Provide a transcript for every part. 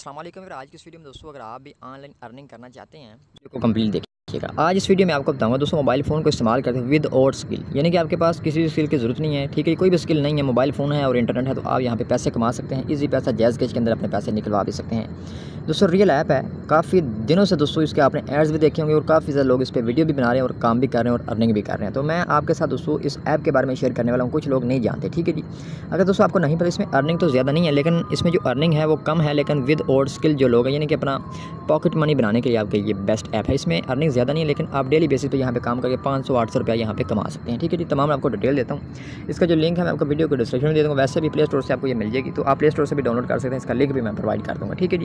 अस्सलाम वालेकुम। आज की इस वीडियो में दोस्तों अगर आप भी ऑनलाइन अर्निंग करना चाहते हैं वीडियो को कंप्लीट देखिएगा। आज इस वीडियो में आपको बताऊंगा दोस्तों मोबाइल फ़ोन को इस्तेमाल करते हुए विद और स्किल, यानी कि आपके पास किसी भी स्किल की ज़रूरत नहीं है, ठीक है, कोई भी स्किल नहीं है, मोबाइल फ़ोन है और इंटरनेट है, तो आप यहाँ पे पैसे कमा सकते हैं। इजी पैसा जैज़ कैश के अंदर अपने पैसे निकलवा भी सकते हैं। दोस्तों रियल ऐप है, काफ़ी दिनों से दोस्तों इसके आपने एड्स भी देखे होंगे और काफ़ी ज़्यादा लोग इस पर वीडियो भी बना रहे हैं और काम भी कर रहे हैं और अर्निंग भी कर रहे हैं। तो मैं आपके साथ दोस्तों इस ऐप के बारे में शेयर करने वाला हूँ। कुछ लोग नहीं जानते, ठीक है जी। अगर दोस्तों आपको नहीं पता, इसमें अर्निंग तो ज़्यादा नहीं है, लेकिन इसमें जो अर्निंग है वो कम है, लेकिन विद और स्किल जो लोग हैं यानी कि अपना पॉकेट मनी बनाने के लिए आपके ये बेस्ट ऐप है। इसमें अर्निंग ज़्यादा नहीं है, लेकिन आप डेली बेसिस पे यहाँ पे काम करके 500-800 रुपया यहाँ पे कमा सकते हैं, ठीक है जी। तमाम आपको डिटेल देता हूँ। इसका जो लिंक है मैं आपको वीडियो को डिस्क्रिप्शन में दे दूँगा। वैसे भी प्ले स्टोर से आपको ये मिल जाएगी, तो आप प्ले स्टोर से भी डाउनलोड कर सकते हैं। इसका लिंक भी मैं प्रोवाइड कर दूँगा, ठीक है जी।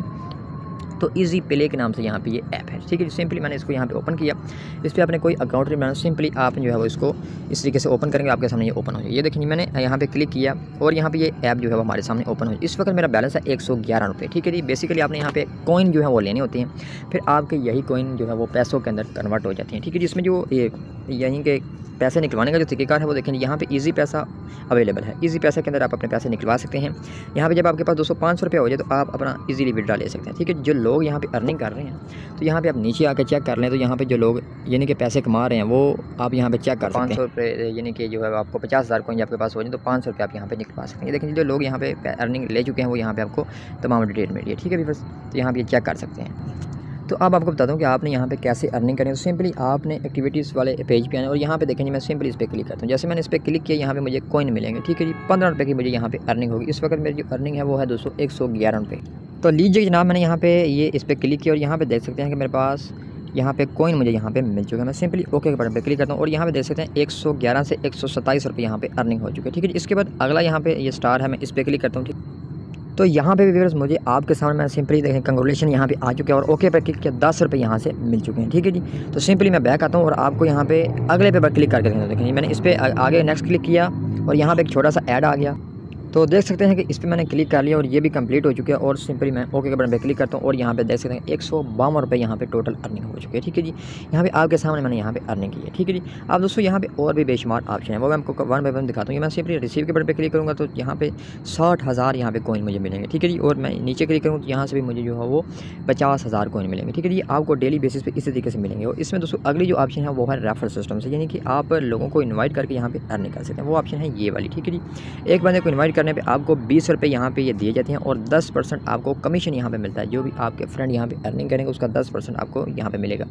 तो इजी प्ले के नाम से यहाँ पे ये ऐप है, ठीक है। सिंपली मैंने इसको यहाँ पे ओपन किया। इस पर आपने कोई अकाउंट नहीं बनाना, सिंपली आप जो है वो इसको इस तरीके से ओपन करेंगे, आपके सामने ये ओपन हो जाए। ये देखिए मैंने यहाँ पे क्लिक किया और यहाँ पे ये ऐप जो है वो हमारे सामने ओपन हो जाए। इस वक्त मेरा बैलेंस है 111 रुपये, ठीक है जी। बेसिकली आपने यहाँ पे कॉइन जो है वो लेनी होती हैं, फिर आपके यही कॉइन जो है वो पैसों के अंदर कन्वर्ट हो जाती हैं, ठीक है जी। इसमें जो यहीं के पैसे निकलवाने का जो तरीका है वो देखें, यहाँ पे इजी पैसा अवेलेबल है। इजी पैसा के अंदर आप अपने पैसे निकलवा सकते हैं। यहाँ पे जब आपके पास 200-500 रुपये हो जाए तो आप अपना इजीली विड्रॉ ले सकते हैं, ठीक है। जो लोग यहाँ पे अर्निंग कर रहे हैं तो यहाँ पे आप नीचे आकर चेक कर लें, तो यहाँ पे जो लोग यानी कि पैसे कमा रहे हैं वो आप यहाँ पे चेक कर सकते हैं। 500 रुपये यानी कि जो है आपको 50,000 कॉइन आपके पास हो जाए तो 500 रुपये आप यहाँ पे निकलवा सकते हैं। लेकिन जो लोग यहाँ पे अर्निंग ले चुके हैं वो यहाँ पे आपको तमाम डिटेल मिली है, ठीक है। बस तो यहाँ पे चेक कर सकते हैं। तो अब आपको बता दूं कि आपने यहाँ पे कैसे अर्निंग करनी है। तो सिंपली आपने एक्टिविटीज़ वाले पेज पे आना और यहाँ पे देखेंगे मैं सिंपली इस पर क्लिक करता हूँ। जैसे मैंने इस पर क्लिक किया, यहाँ पे मुझे कॉइन मिलेंगे, ठीक है जी। 15 रुपये की मुझे यहाँ पे अर्निंग होगी। इस वक्त मेरी जो अर्निंग है वो है दोस्तों 111 रुपये। तो लीजिए जनाब, मैंने यहाँ पे ये इस पर क्लिक किया और यहाँ पे देख सकते हैं कि मेरे पास यहाँ पे कॉइन मुझे यहाँ पे मिल चुका है। मैं सिंपली ओके के बटन पे क्लिक करता हूँ और यहाँ पे देख सकते हैं 111 से 127 रुपये यहाँ पे अर्निंग हो चुकी है, ठीक है। इसके बाद अगला यहाँ पे ये स्टार है, मैं इस पर क्लिक करता हूँ, ठीक। तो यहाँ पे भी व्यूअर्स मुझे आपके सामने मैं सिंपली देखें कंग्रेचुलेशन यहाँ पे आ चुके हैं और ओके पे क्लिक किया, 10 रुपये यहाँ से मिल चुके हैं, ठीक है जी। तो सिंपली मैं बैक आता हूँ और आपको यहाँ पे अगले पे क्लिक करके देखें। मैंने इस पर आगे नेक्स्ट क्लिक किया और यहाँ पे एक छोटा सा ऐड आ गया। तो देख सकते हैं कि इस पर मैंने क्लिक कर लिया और ये भी कंप्लीट हो चुका है और सिंपली मैं ओके के बटन पे क्लिक करता हूँ और यहाँ पे देख सकते हैं 152 रुपये यहाँ पे टोटल अर्निंग हो चुकी है, ठीक है जी। यहाँ पे आपके सामने मैंने यहाँ पे अर्निंग की है, ठीक है जी। अब दोस्तों यहाँ पे और भी बेशुमार ऑप्शन है, वो मैं आपको वन बाय वन दिखाता हूँ। मैं सिंपली रिसीव के बटन पे क्लिक करूँगा तो यहाँ पे 60,000 यहाँ पे कॉइन मुझे मिलेंगे, ठीक है जी। और मैं नीचे क्लिक करूँ तो यहाँ से भी मुझे जो है वो 50,000 कॉइन मिलेंगे, ठीक है जी। आपको डेली बेसिस पे इसी तरीके से मिलेंगे। और इसमें दोस्तों अगली जो ऑप्शन है वो है रेफर सिस्टम से, यानी कि आप लोगों को इन्वाइट करके यहाँ पे अर्निंग कर सकते हैं। वो ऑप्शन है ये वाली, ठीक है जी। एक बंदे को इन्वाइट करने पर आपको 20 रुपये यहाँ पे ये दिए जाते हैं और 10% आपको कमीशन यहाँ पे मिलता है। जो भी आपके फ्रेंड यहाँ पे अर्निंग करेंगे उसका 10% आपको यहाँ पे मिलेगा।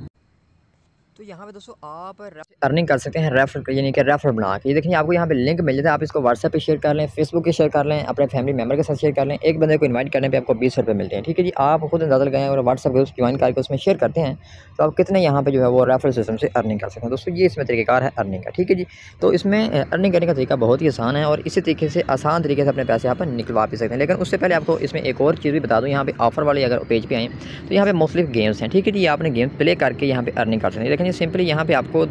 तो यहाँ पे दोस्तों आप अर्निंग कर सकते हैं रेफर, यानी कि रेफर बना के। ये देखिए आपको यहाँ पे लिंक मिल जाता है, आप इसको व्हाट्सएप पे शेयर कर लें, फेसबुक पे शेयर कर लें, अपने फैमिली मेम्बर के साथ शेयर कर लें। एक बंदे को इनवाइट करने पे आपको 20 रुपये मिलते हैं, ठीक है जी। आप खुद अंदाज़ा लगाएं और व्हाट्सएप ग्रुप ज्वाइन करके उसमें शेयर करते हैं तो आप कितने यहाँ पे जो है वो रेफर सिस्टम से अर्निंग कर सकते हैं। दोस्तों ये इसमें तरीक़ाकार है अर्निंग का, ठीक है जी। तो इसमें अर्निंग करने का तरीका बहुत ही आसान है और इसी तरीके से आसान तरीके से अपने पैसे यहाँ पर निकलवा भी सकते हैं। लेकिन उससे पहले आपको इसमें एक और चीज़ भी बता दूँ, यहाँ पे ऑफर वाले अगर पेज पे आएँ तो यहाँ पे मुख्तलिफ गेम्स हैं, ठीक है जी। आपने गेम प्ले करके यहाँ पे अर्निंग कर सकते हैं। लेकिन ये सिंपली यहाँ पे आपको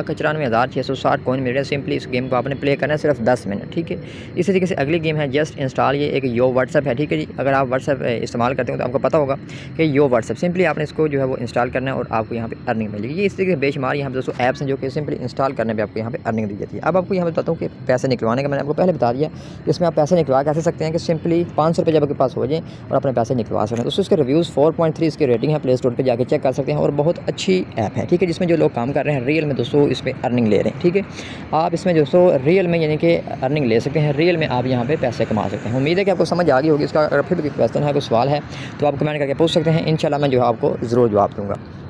2,94,660 कॉइन मिल रहे हैं। सिंपली इस गेम को आपने प्ले करना है सिर्फ 10 मिनट, ठीक है। इसी तरीके से अगली गेम है जस्ट इंस्टॉल, ये एक यो व्हाट्सएप है, ठीक है जी। अगर आप व्हाट्सएप इस्तेमाल करते हो तो आपको पता होगा कि यो व्हाट्सएप सिंपली आपने इसको जो है वो इंस्टॉल करना है और आपको यहाँ पे अर्निंग मिलेगी। ये इस तरीके से बेशुमार यहाँ पे दोस्तों ऐप्स हैं जो कि सिंपली इंस्टॉल करने पे आपको यहाँ पे अर्निंग दी जाती है। अब आपको यहाँ पे बताता हूँ कि पैसे निकलवाने का मैंने आपको पहले बता दिया कि इसमें आप पैसे निकलवा कैसे सकते हैं कि सिंपली 500 रुपये जब आपके पास हो जाए और अपने पैसे निकलवा सकते हैं। दोस्तों इसके रिव्यूज़ 4.3 इसकी रेटिंग है, प्ले स्टोर पर जाकर चेक कर सकते हैं और बहुत अच्छी ऐप है, ठीक है। जिसमें जो लोग काम कर रहे हैं रियल में दोस्तों इस पर अर्निंग ले रहे हैं, ठीक है। आप इसमें दोस्तों रियल में यानी कि अर्निंग ले सकते हैं, रियल में आप यहाँ पे पैसे कमा सकते हैं। उम्मीद है कि आपको समझ आ गई होगी। इसका अगर फिर भी क्वेश्चन है, कोई सवाल है तो आप कमेंट करके पूछ सकते हैं। इंशाल्लाह मैं जो है आपको ज़रूर जवाब दूँगा।